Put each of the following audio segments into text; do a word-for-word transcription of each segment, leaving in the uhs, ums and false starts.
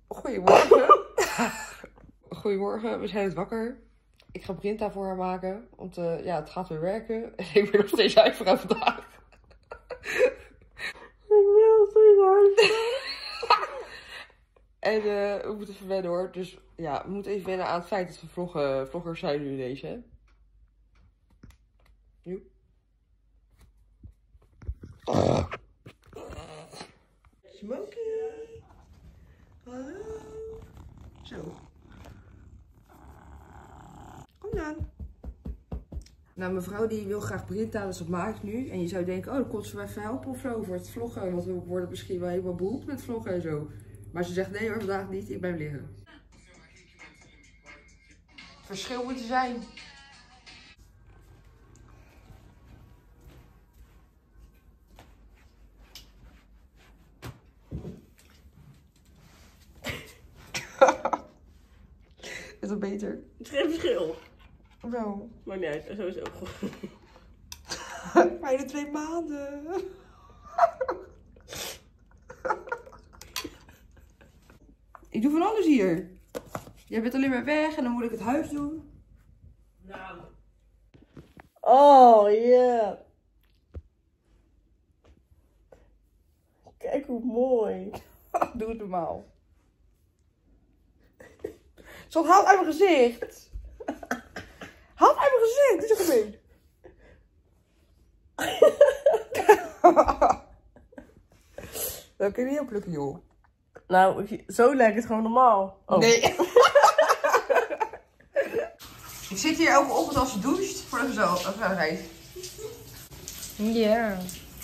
Goedemorgen. Goedemorgen, we zijn het wakker. Ik ga Brinta voor haar maken, want uh, ja, het gaat weer werken. En ik ben nog steeds huiverig vandaag. Ik wil nog steeds huiverig. En uh, we moeten even wennen hoor. Dus ja, we moeten even wennen aan het feit dat we vloggen, vloggers zijn nu ineens, hè. Joep. Oh. Smokey. Hallo. Zo. Kom dan. Nou, mevrouw die wil graag Brinta, dus dat maakt nu. En je zou denken, oh, dan komt ze mij even helpen of zo voor het vloggen. Want we worden misschien wel helemaal beroemd met vloggen en zo. Maar ze zegt, nee hoor, vandaag niet. Ik blijf liggen. Verschil moet er zijn. Is dat beter? Het is geen verschil. Wel. Maakt niet uit, sowieso. Bijna twee maanden. Ik doe van alles hier. Jij bent alleen maar weg en dan moet ik het huis doen. Nou. Oh, yeah. Kijk hoe mooi. Doe het normaal. Zat haal uit mijn gezicht. Haal uit mijn gezicht. Doe zo gemeen. Dat kun je niet oplukken, joh. Nou, zo lijkt het gewoon normaal. Oh. Nee. Ik zit hier elke ochtend als je doucht voor de gezelligheid. Ja.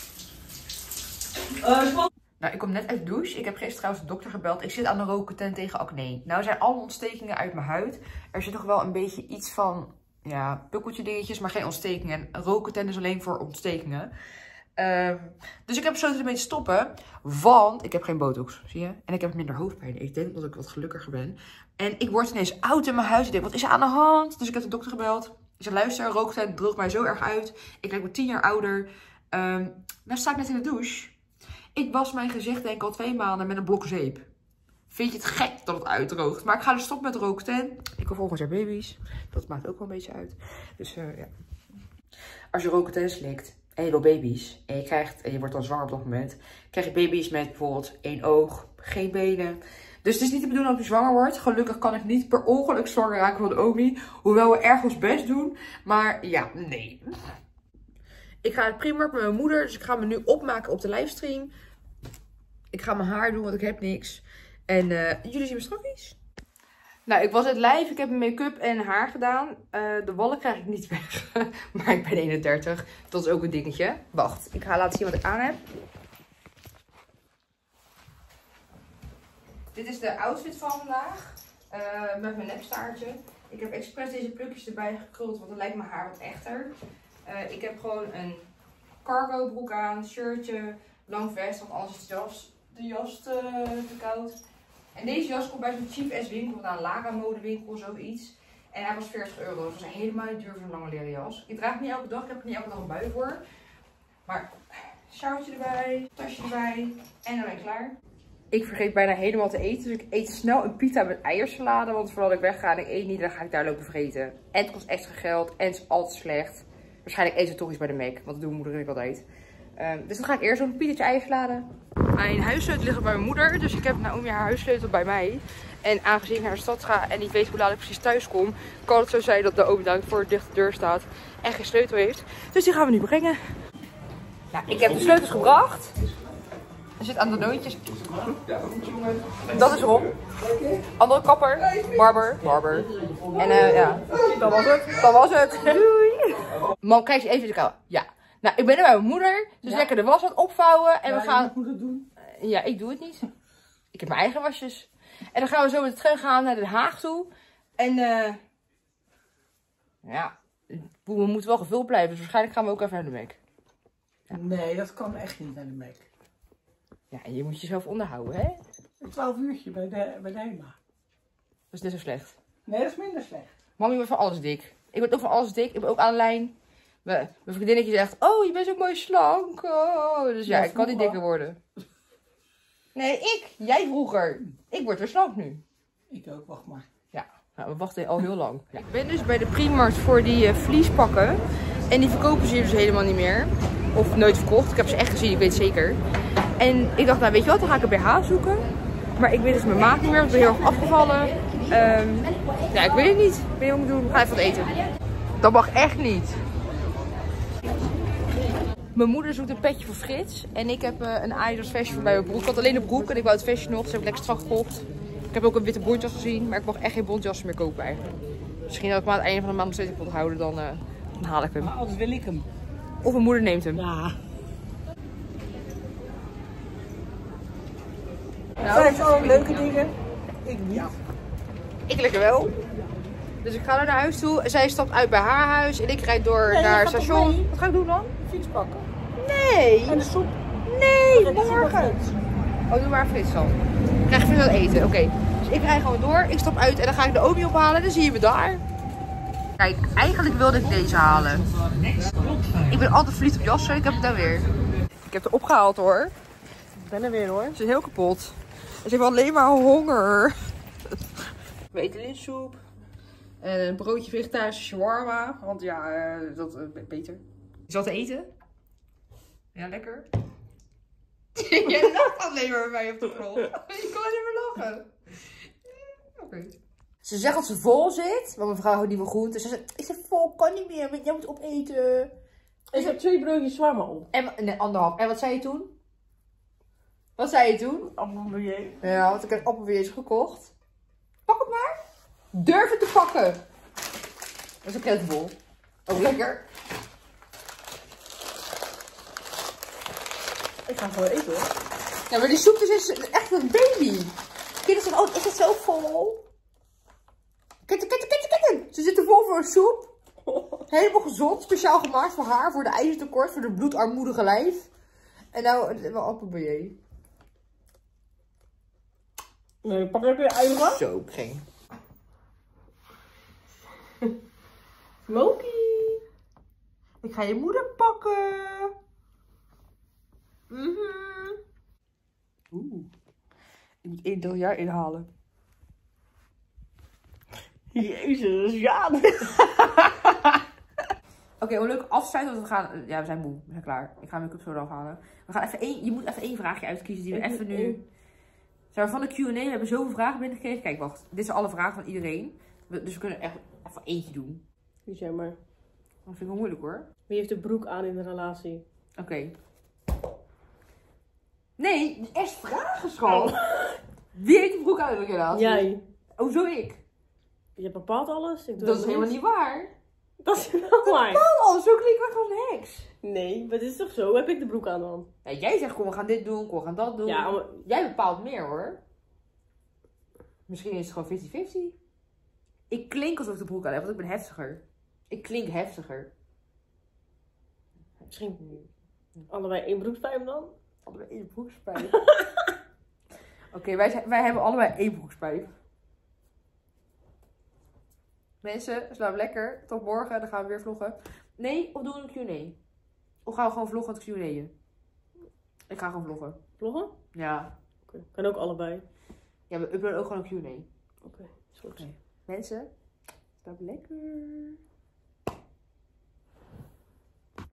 Nou, ik kom net uit de douche. Ik heb gisteren trouwens de dokter gebeld. Ik zit aan de rooktent tegen acne. Nou zijn alle ontstekingen uit mijn huid. Er zit nog wel een beetje iets van, ja, pukkeltje dingetjes, maar geen ontstekingen. En rooktent is alleen voor ontstekingen. Uh, dus ik heb besloten ermee te stoppen. Want ik heb geen botox, zie je? En ik heb minder hoofdpijn. Ik denk dat ik wat gelukkiger ben. En ik word ineens oud in mijn huis. Ik denk, wat is er aan de hand? Dus ik heb de dokter gebeld. Ik zei, luister, rooktent droogt mij zo erg uit. Ik lijk me tien jaar ouder. Um, nou sta ik net in de douche. Ik was mijn gezicht denk ik al twee maanden met een blok zeep. Vind je het gek dat het uitdroogt? Maar ik ga dus stoppen met rooktent. Ik wil volgend jaar baby's. Dat maakt ook wel een beetje uit. Dus uh, ja. Als je rooktent slikt en je wil baby's. En je krijgt, en je wordt dan zwanger op dat moment. Krijg je baby's met bijvoorbeeld één oog, geen benen. Dus het is niet de bedoeling dat je zwanger wordt. Gelukkig kan ik niet per ongeluk zwanger raken van de Omi. Hoewel we erg ons best doen. Maar ja, nee. Ik ga het Primark met mijn moeder. Dus ik ga me nu opmaken op de livestream. Ik ga mijn haar doen, want ik heb niks. En uh, jullie zien me straks. Nou, ik was het live. Ik heb mijn make-up en haar gedaan. Uh, de wallen krijg ik niet weg. Maar ik ben eenendertig. Dat is ook een dingetje. Wacht, ik ga laten zien wat ik aan heb. Dit is de outfit van vandaag. Uh, met mijn nepstaartje. Ik heb expres deze plukjes erbij gekruld, want dan lijkt mijn haar wat echter. Uh, ik heb gewoon een cargo broek aan, shirtje, lang vest, want anders is de jas, de jas te, te koud. En deze jas komt bij zo'n cheap ass winkel, naar een Lara modewinkel, zoiets. En hij was veertig euro, dat was helemaal niet duur voor een lange leren jas. Ik draag het niet elke dag, ik heb er niet elke dag een bui voor. Maar sjouwtje erbij, tasje erbij en dan ben ik klaar. Ik vergeet bijna helemaal te eten, dus ik eet snel een pita met eiersalade. Want voordat ik wegga en ik eet niet, dan ga ik daar lopen vreten. En het kost extra geld en het is altijd slecht. Waarschijnlijk eet ze toch iets bij de Mac, want dat doet mijn moeder en ik altijd. Um, dus dan ga ik eerst zo'n pitetje eiersalade. Mijn huissleutel ligt bij mijn moeder, dus ik heb Naomi haar huissleutel bij mij. En aangezien ik naar de stad ga en niet weet hoe laat ik precies thuis kom, kan het zo zijn dat Naomi daar voor de dichte deur staat en geen sleutel heeft. Dus die gaan we nu brengen. Nou, ik heb de sleutels gebracht. Er zit aan de noontjes. Dat is Ron. Andere kapper. Barber. Barber. En uh, ja. Dat was het. Dat was het. Doei. Mam, kijk eens even in de kou. Ja. Nou, ik ben er bij mijn moeder. Dus ja. Lekker de was aan het opvouwen. En ja, we gaan... moet het doen. Uh, ja, ik doe het niet. Ik heb mijn eigen wasjes. En dan gaan we zo met de trein gaan naar Den Haag toe. En uh... ja. We moeten wel gevuld blijven. Dus waarschijnlijk gaan we ook even naar de Mac. Ja. Nee, dat kan echt niet naar de Mac. Ja, en je moet jezelf onderhouden, hè? Een twaalf uurtje bij de, bij de HEMA. Dat is net zo slecht. Nee, dat is minder slecht. Mami wordt van alles dik. Ik word ook van alles dik. Ik ben ook aan de lijn. Mijn vriendinnetje zegt, oh, je bent zo mooi slank. Oh. Dus ja, ja ik kan niet dikker worden. Nee, ik. Jij vroeger. Ik Ik word weer slank nu. Ik ook, wacht maar. Ja, nou, we wachten al heel lang. Ja. Ik ben dus bij de Primarkt voor die uh, vliespakken. En die verkopen ze hier dus helemaal niet meer. Of nooit verkocht. Ik heb ze echt gezien, ik weet het zeker. En ik dacht, nou weet je wat, dan ga ik een B H zoeken. Maar ik weet dus mijn maat niet meer, want ik ben heel erg afgevallen. Um, ja, ik weet het niet. Ik ben heel moet doen. Ga even wat eten. Dat mag echt niet. Mijn moeder zoekt een petje voor Frits. En ik heb uh, een Adidas vestje voor bij mijn broek. Ik had alleen de broek en ik wou het vestje nog. Dus heb ik lekker strak gekocht. Ik heb ook een witte bontjas gezien. Maar ik mag echt geen bontjassen meer kopen eigenlijk. Misschien dat ik maar aan het einde van de maand nog steeds heb onthouden. Dan, uh, dan haal ik hem. Maar anders wil ik hem. Of mijn moeder neemt hem. Ja. Nou, zijn gewoon leuke dingen. Ik niet. Ja. Ik lekker wel. Dus ik ga naar huis toe. Zij stapt uit bij haar huis. En ik rijd door Nee, naar het station. Wat ga ik doen dan? De fiets pakken. Nee. En de soep. Nee, morgen. Oh, doe maar Frits dan. Ik krijg Frits wat eten. Oké. Okay. Dus ik rijd gewoon door. Ik stap uit en dan ga ik de Omi ophalen. Dan zie je me daar. Kijk, eigenlijk wilde ik deze halen. Ik ben altijd verliefd op jassen. Ik heb het dan weer. Ik heb het opgehaald hoor. Ik ben er weer hoor. Ze is heel kapot. Ze heeft alleen maar honger. We eten linsoep. En een broodje vegetarische shawarma. Want ja, uh, dat uh, beter. Is dat te eten? Ja, lekker. Jij lacht alleen maar bij mij op de grond. Je kan alleen maar lachen. Oké. Okay. Ze zegt dat ze vol zit. Want mijn vrouw houdt niet meer goed. Dus ze zegt, ik zit vol, kan niet meer. Want jij moet opeten. Ik heb twee broodjes shawarma op. En, nee, anderhalf. En wat zei je toen? Wat zei je toen? Appelbeer. Ja, want ik heb appelbeertjes gekocht. Pak het maar. Durf het te pakken. Dat is een krentenbol. Oh, lekker. Ik ga gewoon eten hoor. Ja, maar die soep is echt een baby. Kinderen zeggen, oh, is het zo vol? Kitten, kitten, kitten, kitten. Ze zitten vol voor een soep. Helemaal gezond. Speciaal gemaakt voor haar. Voor de ijzertekort. Voor de bloedarmoedige lijf. En nou, wel appelbeer. Nee, pak ik weer eigen. Zo, geen. Smoky. Ik ga je moeder pakken. Mhm. Oeh. Ik moet één deel jaar inhalen. Jezus, ja. Oké, okay, we leuk afsluiten, want we gaan... Ja, we zijn moe. We zijn klaar. Ik ga mijn make-up zo afhalen. We gaan even één... Je moet even één vraagje uitkiezen die we ik even nu... Zeg, van de Q en A, we hebben zoveel vragen binnengekregen. Kijk, wacht. Dit zijn alle vragen van iedereen. Dus we kunnen echt even eentje doen. Niet jij maar. Dat vind ik wel moeilijk hoor. Wie heeft de broek aan in de relatie? Oké. Okay. Nee, eerst vragen, schat. Oh. Wie heeft de broek aan in de relatie? Jij. Oh, zo ik. Je bepaalt alles. Ik doe dat is helemaal niet waar. Dat is wel waar. Ik bepaal alles. Zo klinkt ik gewoon een heks. Nee, maar dit is toch zo? Heb ik de broek aan dan? Ja, jij zegt, kom we gaan dit doen, kom we gaan dat doen. Ja, maar... Jij bepaalt meer hoor. Misschien is het gewoon vijftig vijftig. Ik klink alsof ik de broek aan heb, want ik ben heftiger. Ik klink heftiger. Misschien allebei één broekspijp dan? Allebei één broekspijp. Oké, okay, wij, wij hebben allebei één broekspijp. Mensen, slaap lekker. Tot morgen, dan gaan we weer vloggen. Nee, of doen we een Q en A? Of gaan we gewoon vloggen met Q en A'en? Ik ga gewoon vloggen. Vloggen? Ja. Oké, okay. Kan ook allebei. Ja, we uploaden ook gewoon een Q en A. Oké, okay, is goed. Okay. Mensen, slaap lekker.